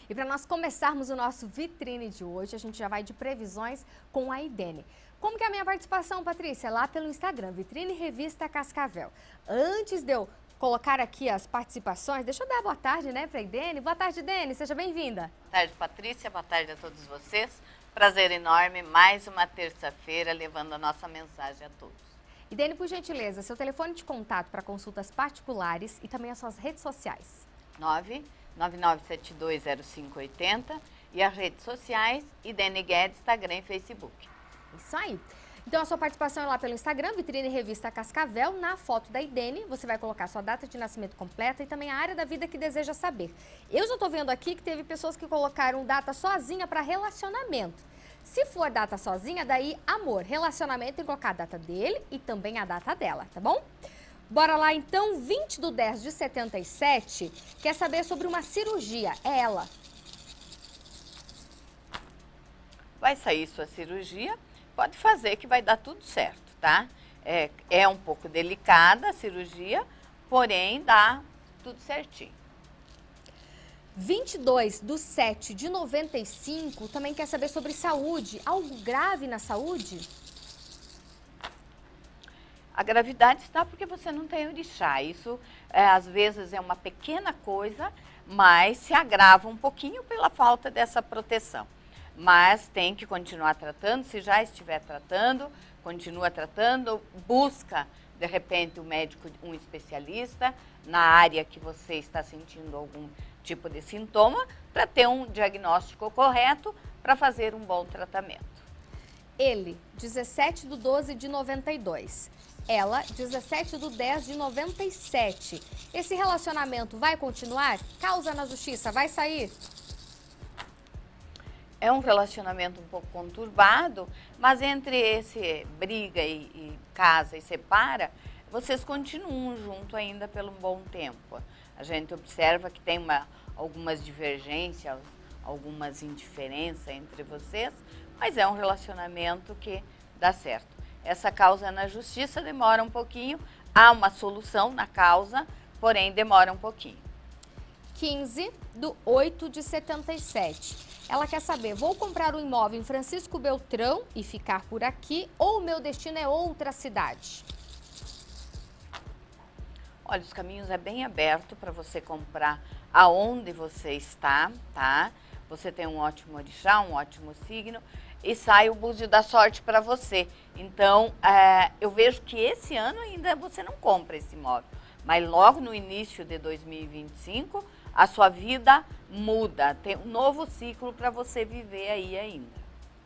E para nós começarmos o nosso vitrine de hoje, a gente já vai de previsões com a Idene. Como que é a minha participação, Patrícia? Lá pelo Instagram, Vitrine Revista Cascavel. Antes de eu colocar aqui as participações, deixa eu dar boa tarde, né, para a Idene. Boa tarde, Idene, seja bem-vinda. Boa tarde, Patrícia, boa tarde a todos vocês. Prazer enorme, mais uma terça-feira, levando a nossa mensagem a todos. Idene, por gentileza, seu telefone de contato para consultas particulares e também as suas redes sociais. 999720580 e as redes sociais, Idene Guedes, Instagram e Facebook. Isso aí. Então, a sua participação é lá pelo Instagram, Vitrine Revista Cascavel. Na foto da Idene, você vai colocar sua data de nascimento completa e também a área da vida que deseja saber. Eu já estou vendo aqui que teve pessoas que colocaram data sozinha para relacionamento. Se for data sozinha, daí amor. Relacionamento tem que colocar a data dele e também a data dela, tá bom? Bora lá então, 20/10/77, quer saber sobre uma cirurgia, é ela. Vai sair sua cirurgia, pode fazer que vai dar tudo certo, tá? É um pouco delicada a cirurgia, porém dá tudo certinho. 22/7/95 também quer saber sobre saúde, algo grave na saúde? A gravidade está porque você não tem orixá. Isso, às vezes, é uma pequena coisa, mas se agrava um pouquinho pela falta dessa proteção. Mas tem que continuar tratando. Se já estiver tratando, continua tratando. Busca, de repente, um médico, um especialista na área que você está sentindo algum tipo de sintoma, para ter um diagnóstico correto, para fazer um bom tratamento. Ele, 17/12/92. Ela, 17/10/97. Esse relacionamento vai continuar? Causa na justiça, vai sair? É um relacionamento um pouco conturbado, mas entre esse briga e casa e separa, vocês continuam junto ainda pelo bom tempo. A gente observa que tem algumas divergências, algumas indiferenças entre vocês, mas é um relacionamento que dá certo. Essa causa na justiça demora um pouquinho, há uma solução na causa, porém demora um pouquinho. 15/8/77. Ela quer saber, vou comprar um imóvel em Francisco Beltrão e ficar por aqui ou o meu destino é outra cidade? Olha, os caminhos é bem aberto para você comprar aonde você está, tá? Você tem um ótimo orixá, um ótimo signo e sai o búzio da sorte para você. Então, eu vejo que esse ano ainda você não compra esse imóvel, mas logo no início de 2025, a sua vida muda, tem um novo ciclo para você viver aí ainda.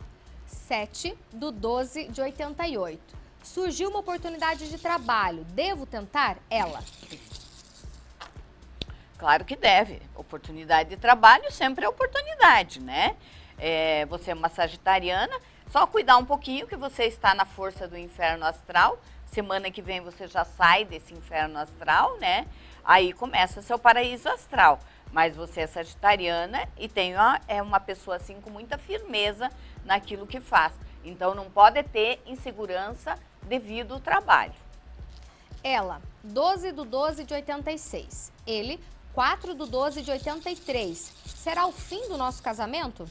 7/12/88. Surgiu uma oportunidade de trabalho, devo tentar? Ela. Claro que deve. Oportunidade de trabalho sempre é oportunidade, né? Você é uma sagitariana, só cuidar um pouquinho que você está na força do inferno astral. Semana que vem você já sai desse inferno astral, né? Aí começa seu paraíso astral. Mas você é sagitariana e é uma pessoa assim com muita firmeza naquilo que faz. Então não pode ter insegurança devido ao trabalho. Ela, 12/12/86. Ele, 4/12/83. Será o fim do nosso casamento?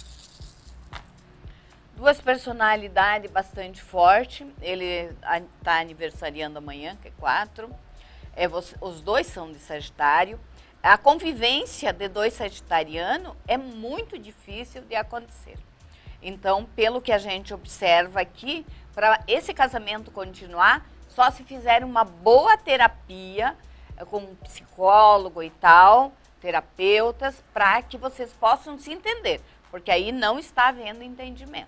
Duas personalidades bastante fortes. Ele está aniversariando amanhã, que é 4. Os dois são de Sagitário. A convivência de dois sagitarianos é muito difícil de acontecer. Então, pelo que a gente observa aqui, para esse casamento continuar, só se fizer uma boa terapia com um psicólogo e tal, terapeutas, para que vocês possam se entender, porque aí não está havendo entendimento.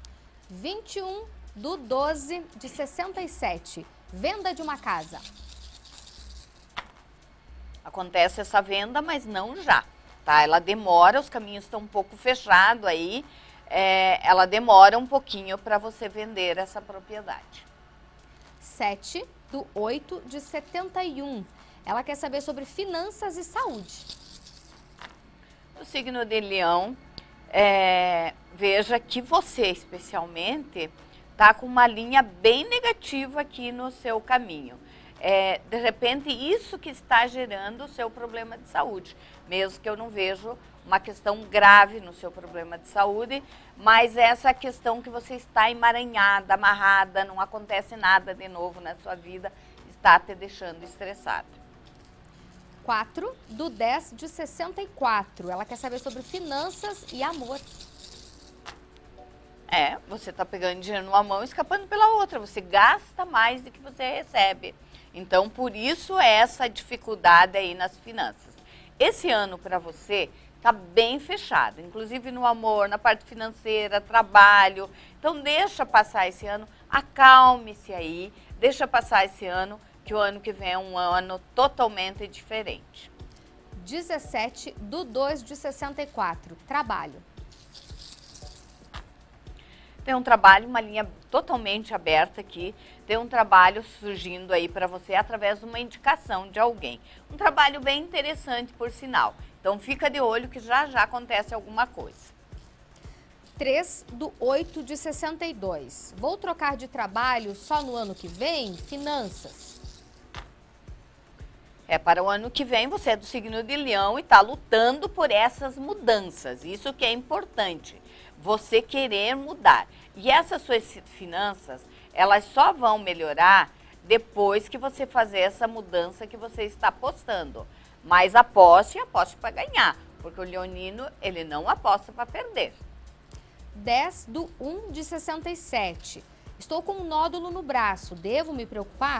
21/12/67. Venda de uma casa. Acontece essa venda, mas não já, tá? Ela demora, os caminhos estão um pouco fechados aí, ela demora um pouquinho para você vender essa propriedade. 7/8/71. Ela quer saber sobre finanças e saúde. O signo de Leão, veja que você especialmente está com uma linha bem negativa aqui no seu caminho. de repente, isso que está gerando o seu problema de saúde. Mesmo que eu não vejo uma questão grave no seu problema de saúde, mas essa questão que você está emaranhada, amarrada, não acontece nada de novo na sua vida, está te deixando estressada. 4 do 10 de 64. Ela quer saber sobre finanças e amor. Você está pegando dinheiro numa mão e escapando pela outra. Você gasta mais do que você recebe. Então, por isso, essa dificuldade aí nas finanças. Esse ano para você está bem fechado, inclusive no amor, na parte financeira, trabalho. Então, deixa passar esse ano, acalme-se aí, deixa passar esse ano, que o ano que vem é um ano totalmente diferente. 17 do 2 de 64. Trabalho. Tem um trabalho, uma linha totalmente aberta aqui, tem um trabalho surgindo aí para você através de uma indicação de alguém. Um trabalho bem interessante, por sinal. Então, fica de olho que já acontece alguma coisa. 3 do 8 de 62. Vou trocar de trabalho só no ano que vem? Finanças. Para o ano que vem, você é do signo de Leão e está lutando por essas mudanças. Isso que é importante, você querer mudar. E essas suas finanças, elas só vão melhorar depois que você fazer essa mudança que você está apostando. Mas aposte para ganhar, porque o leonino, ele não aposta para perder. 10 do 1 de 67. Estou com um nódulo no braço, devo me preocupar?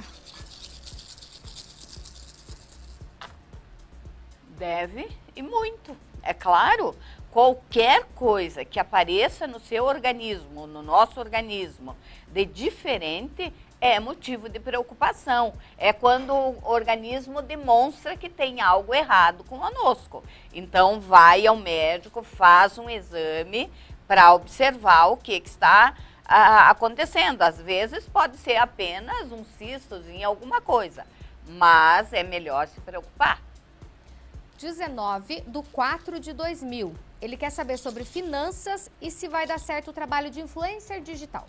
Deve e muito. É claro, qualquer coisa que apareça no seu organismo, no nosso organismo, de diferente, é motivo de preocupação. É quando o organismo demonstra que tem algo errado conosco. Então, vai ao médico, faz um exame para observar o que está acontecendo. Às vezes, pode ser apenas um cistozinho, alguma coisa, mas é melhor se preocupar. 19 do 4 de 2000. Ele quer saber sobre finanças e se vai dar certo o trabalho de influencer digital.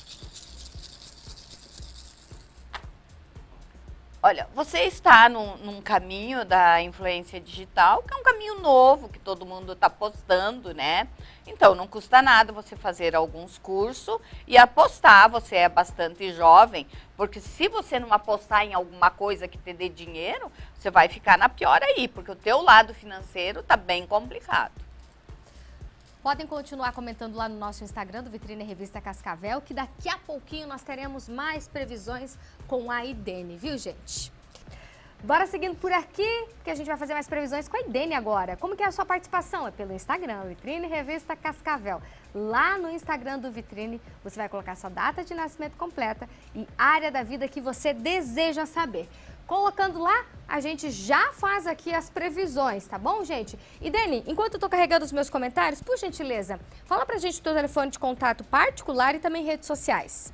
Olha, você está num caminho da influência digital, que é um caminho novo, que todo mundo está postando, né? Então, não custa nada você fazer alguns cursos e apostar. Você é bastante jovem, porque se você não apostar em alguma coisa que te dê dinheiro, você vai ficar na pior aí, porque o teu lado financeiro está bem complicado. Podem continuar comentando lá no nosso Instagram do Vitrine Revista Cascavel, que daqui a pouquinho nós teremos mais previsões com a Idene, viu, gente? Bora seguindo por aqui, que a gente vai fazer mais previsões com a Idene agora. Como que é a sua participação? É pelo Instagram, Vitrine Revista Cascavel. Lá no Instagram do Vitrine, você vai colocar sua data de nascimento completa e área da vida que você deseja saber. Colocando lá, a gente já faz aqui as previsões, tá bom, gente? E Dani, enquanto eu tô carregando os meus comentários, por gentileza, fala pra gente o teu telefone de contato particular e também redes sociais.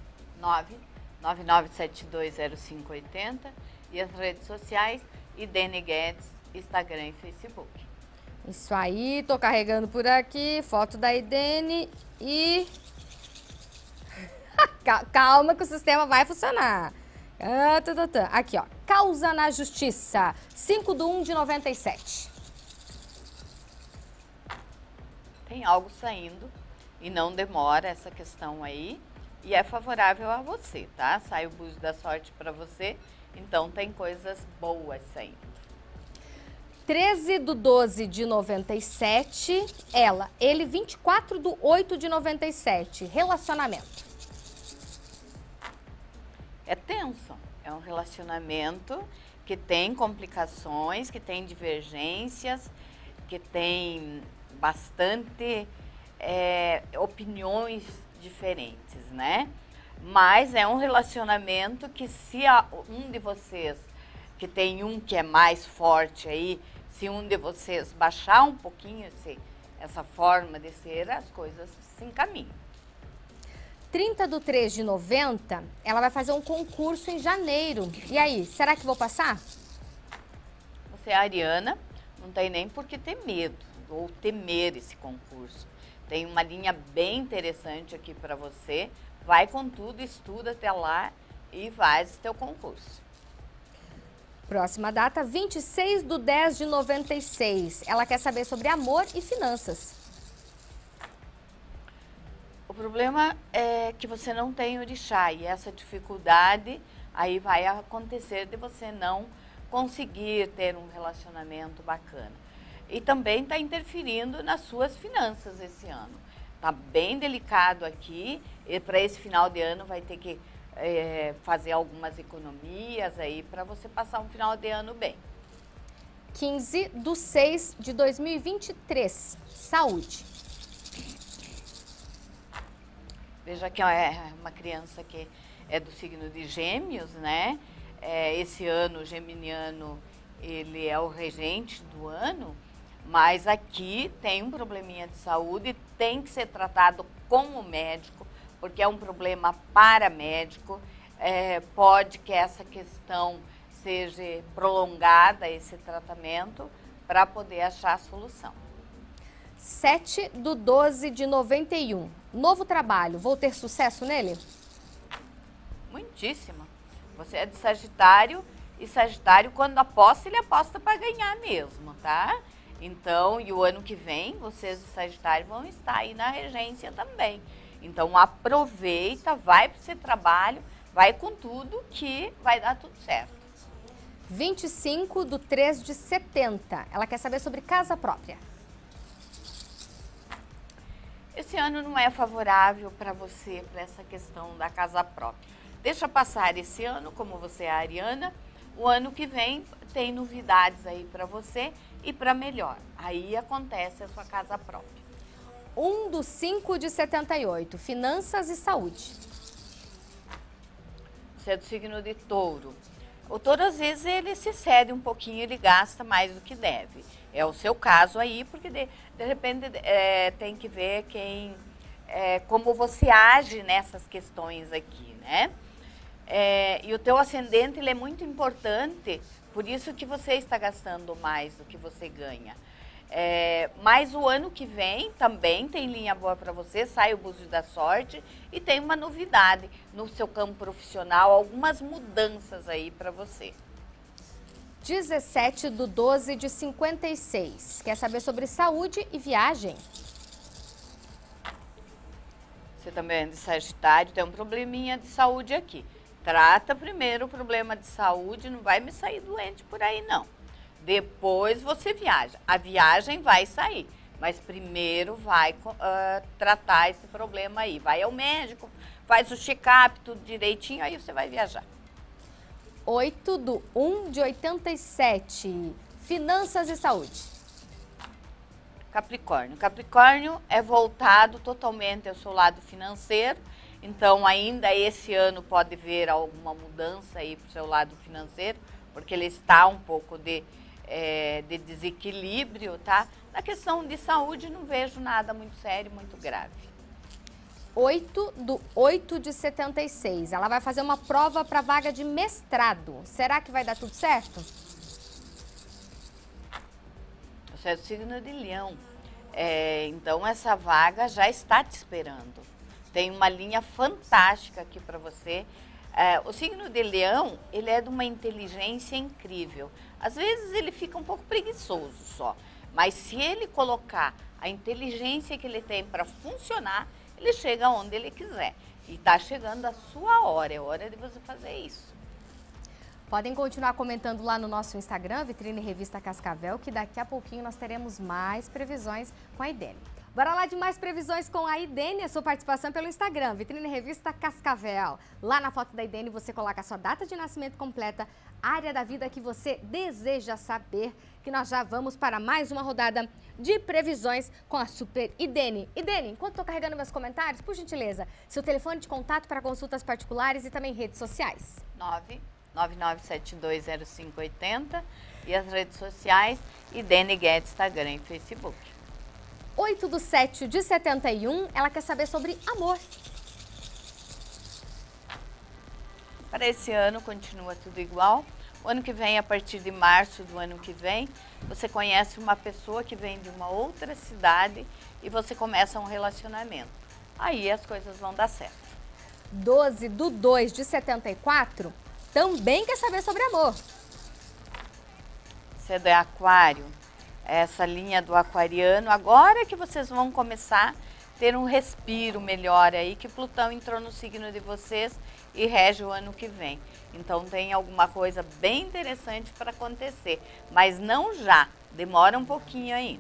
999720580 e as redes sociais, Idene Guedes, Instagram e Facebook. Isso aí, tô carregando por aqui, foto da Idene e... Calma que o sistema vai funcionar. Aqui, ó. Causa na Justiça. 5 do 1 de 97. Tem algo saindo e não demora essa questão aí. E é favorável a você, tá? Sai o búzio da sorte para você. Então tem coisas boas saindo. 13 do 12 de 97. Ele 24 do 8 de 97. Relacionamento. É tenso, é um relacionamento que tem complicações, que tem divergências, que tem bastante opiniões diferentes, né? Mas é um relacionamento que se um de vocês, que tem um que é mais forte aí, se um de vocês baixar um pouquinho essa forma de ser, as coisas se encaminham. 30 do 3 de 90, ela vai fazer um concurso em janeiro. E aí, será que vou passar? Você é ariana, não tem nem por que ter medo ou temer esse concurso. Tem uma linha bem interessante aqui para você. Vai com tudo, estuda até lá e faz o teu concurso. Próxima data, 26/10/96. Ela quer saber sobre amor e finanças. O problema é que você não tem orixá e essa dificuldade aí vai acontecer de você não conseguir ter um relacionamento bacana. E também está interferindo nas suas finanças esse ano. Está bem delicado aqui e para esse final de ano vai ter que fazer algumas economias aí para você passar um final de ano bem. 15/6/2023. Saúde. Veja que é uma criança que é do signo de Gêmeos, né? Esse ano, o geminiano, ele é o regente do ano, mas aqui tem um probleminha de saúde, tem que ser tratado com o médico, porque é um problema paramédico. Pode que essa questão seja prolongada, esse tratamento, para poder achar a solução. 7/12/91. Novo trabalho, vou ter sucesso nele? Muitíssimo. Você é de Sagitário e Sagitário, quando aposta, ele aposta para ganhar mesmo, tá? Então, e o ano que vem, vocês de Sagitário vão estar aí na regência também. Então, aproveita, vai para o seu trabalho, vai com tudo que vai dar tudo certo. 25/3/70. Ela quer saber sobre casa própria. Esse ano não é favorável para você, para essa questão da casa própria. Deixa passar esse ano, como você é ariana, o ano que vem tem novidades aí para você e para melhor. Aí acontece a sua casa própria. 1/5/78. Finanças e saúde. Você é do signo de Touro. O Touro, às vezes, ele se cede um pouquinho, ele gasta mais do que deve. É o seu caso aí, porque de repente tem que ver como você age nessas questões aqui, né? E o teu ascendente, ele é muito importante, por isso que você está gastando mais do que você ganha. Mas o ano que vem também tem linha boa para você, sai o búzio da sorte e tem uma novidade no seu campo profissional, algumas mudanças aí para você. 17/12/56. Quer saber sobre saúde e viagem? Você também é de Sagitário, tem um probleminha de saúde aqui. Trata primeiro o problema de saúde, não vai me sair doente por aí não. Depois você viaja. A viagem vai sair, mas primeiro vai tratar esse problema aí. Vai ao médico, faz o check-up, tudo direitinho, aí você vai viajar. 8/1/87. Finanças e saúde. Capricórnio. Capricórnio é voltado totalmente ao seu lado financeiro. Então, ainda esse ano pode ver alguma mudança aí para o seu lado financeiro, porque ele está um pouco de desequilíbrio, tá? Na questão de saúde, não vejo nada muito sério, muito grave. 8/8/76. Ela vai fazer uma prova para vaga de mestrado. Será que vai dar tudo certo? Você é do signo de Leão. Então, essa vaga já está te esperando. Tem uma linha fantástica aqui para você. O signo de Leão, ele é de uma inteligência incrível. Às vezes ele fica um pouco preguiçoso só, mas se ele colocar a inteligência que ele tem para funcionar, ele chega onde ele quiser. E está chegando a sua hora, é hora de você fazer isso. Podem continuar comentando lá no nosso Instagram, Vitrine Revista Cascavel, que daqui a pouquinho nós teremos mais previsões com a Idene. Bora lá de mais previsões com a Idene, a sua participação pelo Instagram, Vitrine Revista Cascavel. Lá na foto da Idene você coloca a sua data de nascimento completa, área da vida que você deseja saber, que nós já vamos para mais uma rodada de previsões com a Super Idene. Idene, enquanto estou carregando meus comentários, por gentileza, seu telefone de contato para consultas particulares e também redes sociais. 999720580 e as redes sociais Idene Guedes, Instagram e Facebook. 8/7/71, ela quer saber sobre amor. Para esse ano continua tudo igual. O ano que vem, a partir de março do ano que vem, você conhece uma pessoa que vem de uma outra cidade e você começa um relacionamento. Aí as coisas vão dar certo. 12/2/74, também quer saber sobre amor. Você é de aquário, essa linha do aquariano, agora que vocês vão começar a ter um respiro melhor aí, que Plutão entrou no signo de vocês e rege o ano que vem. Então tem alguma coisa bem interessante para acontecer, mas não já, demora um pouquinho ainda.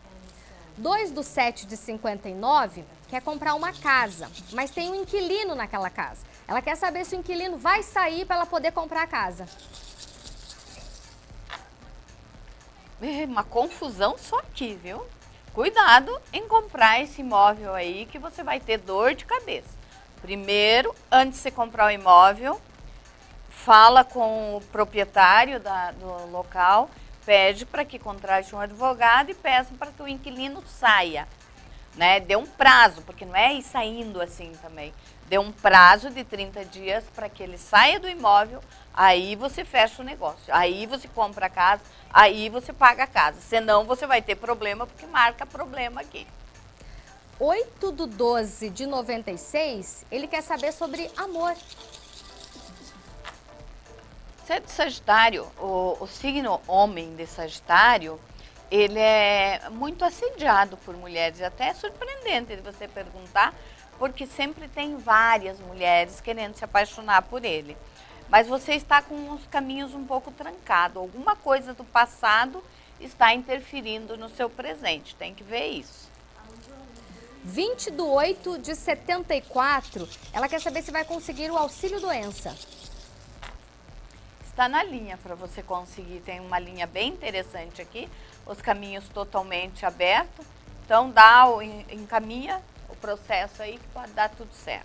2/7/59 quer comprar uma casa, mas tem um inquilino naquela casa. Ela quer saber se o inquilino vai sair para ela poder comprar a casa. Uma confusão só aqui, viu? Cuidado em comprar esse imóvel aí que você vai ter dor de cabeça. Primeiro, antes de você comprar o imóvel, fala com o proprietário do local, pede para que contrate um advogado e peça para que o inquilino saia. Né? Dê um prazo, porque não é ir saindo assim também. Dê um prazo de 30 dias para que ele saia do imóvel, aí você fecha o negócio. Aí você compra a casa, aí você paga a casa. Senão você vai ter problema, porque marca problema aqui. 8/12/96, ele quer saber sobre amor. Você é de Sagitário, o signo homem de Sagitário, ele é muito assediado por mulheres. Até é surpreendente de você perguntar, porque sempre tem várias mulheres querendo se apaixonar por ele. Mas você está com os caminhos um pouco trancados. Alguma coisa do passado está interferindo no seu presente. Tem que ver isso. 20/8/74, ela quer saber se vai conseguir o auxílio doença. Está na linha para você conseguir. Tem uma linha bem interessante aqui. Os caminhos totalmente abertos. Então, encaminha o processo aí que pode dar tudo certo.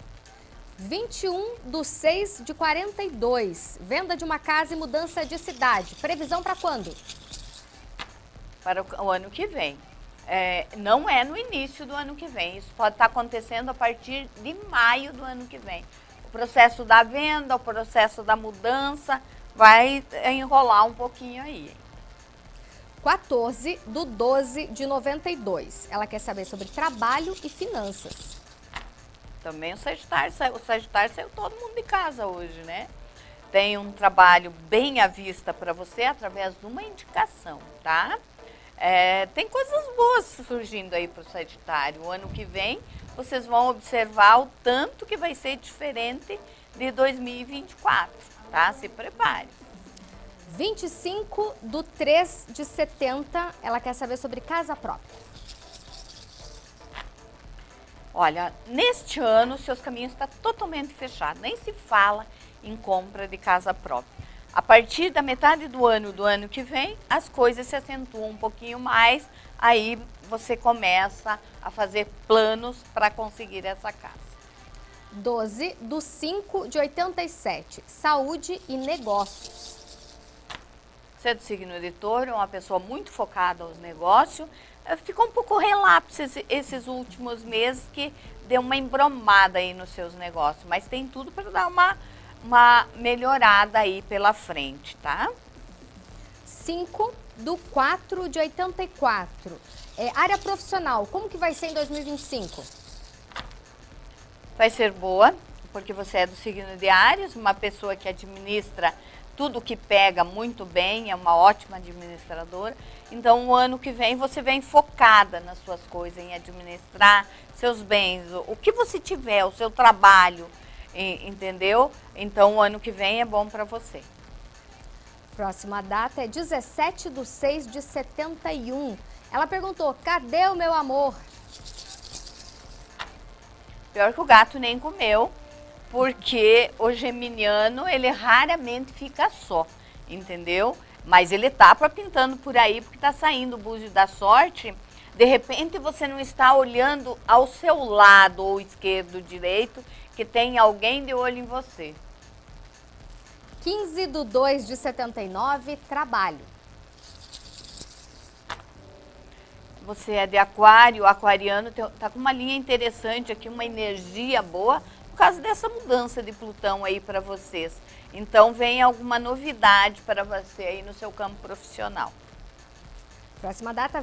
21/6/42, venda de uma casa e mudança de cidade. Previsão para quando? Para o ano que vem. Não é no início do ano que vem. Isso pode estar acontecendo a partir de maio do ano que vem. O processo da venda, o processo da mudança vai enrolar um pouquinho aí. 14/12/92. Ela quer saber sobre trabalho e finanças. Também o Sagitário saiu todo mundo de casa hoje, né? Tem um trabalho bem à vista para você através de uma indicação, tá? Tem coisas boas surgindo aí para o Sagitário. O ano que vem vocês vão observar o tanto que vai ser diferente de 2024, tá? Se prepare. 25/3/70, ela quer saber sobre casa própria. Olha, neste ano seus caminhos estão totalmente fechados, nem se fala em compra de casa própria. A partir da metade do ano que vem, as coisas se acentuam um pouquinho mais, aí você começa a fazer planos para conseguir essa casa. 12/5/87, saúde e negócios. Você é do signo de Touro, é uma pessoa muito focada aos negócios. Ficou um pouco relapso esses últimos meses, que deu uma embromada aí nos seus negócios. Mas tem tudo para dar uma melhorada aí pela frente, tá? 5/4/84. Área profissional, como que vai ser em 2025? Vai ser boa, porque você é do signo de Áries, uma pessoa que administra tudo que pega muito bem, é uma ótima administradora. Então, o ano que vem você vem focada nas suas coisas, em administrar seus bens, o que você tiver, o seu trabalho, entendeu? Então, o ano que vem é bom para você. Próxima data é 17/6/71. Ela perguntou, cadê o meu amor? Pior que o gato nem comeu, porque o geminiano, ele raramente fica só, entendeu? Mas ele tá pintando por aí, porque tá saindo o búzio da sorte. De repente você não está olhando ao seu lado, ou esquerdo, direito, que tem alguém de olho em você. 15/2/79, trabalho. Você é de aquário, o aquariano tá com uma linha interessante aqui, uma energia boa, por causa dessa mudança de Plutão aí para vocês. Então, vem alguma novidade para você aí no seu campo profissional. Próxima data,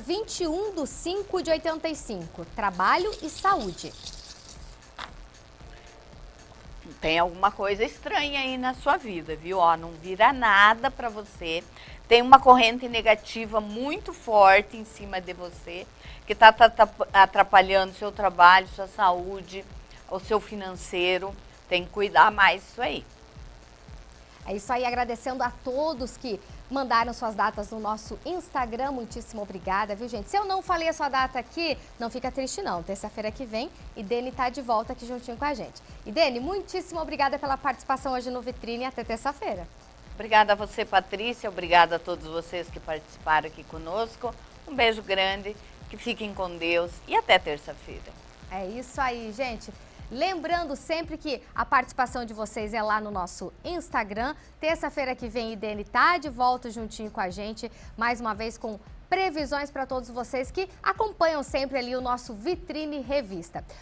21/5/85, trabalho e saúde. tem alguma coisa estranha aí na sua vida, viu? Ó, não vira nada para você. Tem uma corrente negativa muito forte em cima de você, que está atrapalhando seu trabalho, sua saúde, o seu financeiro. Tem que cuidar mais disso aí. É isso aí, agradecendo a todos que mandaram suas datas no nosso Instagram. Muitíssimo obrigada, viu, gente? Se eu não falei a sua data aqui, não fica triste não. Terça-feira que vem, Idene tá de volta aqui juntinho com a gente. Idene, muitíssimo obrigada pela participação hoje no Vitrine. Até terça-feira. Obrigada a você, Patrícia. Obrigada a todos vocês que participaram aqui conosco. Um beijo grande, que fiquem com Deus e até terça-feira. É isso aí, gente. Lembrando sempre que a participação de vocês é lá no nosso Instagram. Terça-feira que vem, Idene tá de volta juntinho com a gente, mais uma vez com previsões para todos vocês que acompanham sempre ali o nosso Vitrine Revista.